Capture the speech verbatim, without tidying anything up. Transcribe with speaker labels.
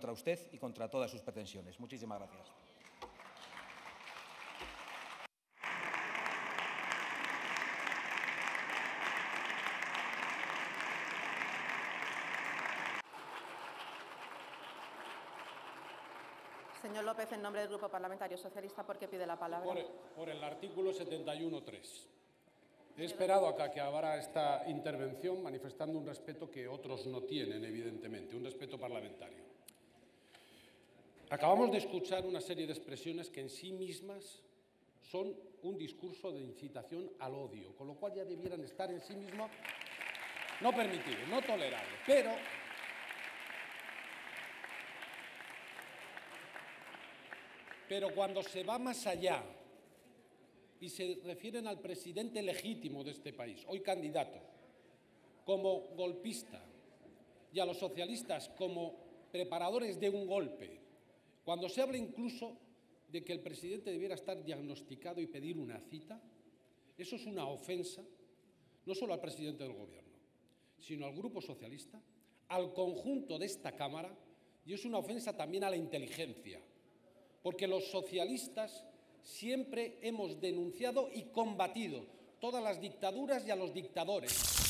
Speaker 1: contra usted y contra todas sus pretensiones. Muchísimas gracias.
Speaker 2: Señor López, en nombre del Grupo Parlamentario Socialista, ¿por qué pide la palabra?
Speaker 3: Por, por el artículo setenta y uno punto tres. He esperado a que acabara esta intervención manifestando un respeto que otros no tienen, evidentemente, un respeto parlamentario. Acabamos de escuchar una serie de expresiones que en sí mismas son un discurso de incitación al odio, con lo cual ya debieran estar en sí mismos no permitidos, no tolerables. Pero Pero cuando se va más allá y se refieren al presidente legítimo de este país, hoy candidato, como golpista, y a los socialistas como preparadores de un golpe, cuando se habla incluso de que el presidente debiera estar diagnosticado y pedir una cita, eso es una ofensa no solo al presidente del Gobierno, sino al Grupo Socialista, al conjunto de esta Cámara, y es una ofensa también a la inteligencia. Porque los socialistas siempre hemos denunciado y combatido todas las dictaduras y a los dictadores.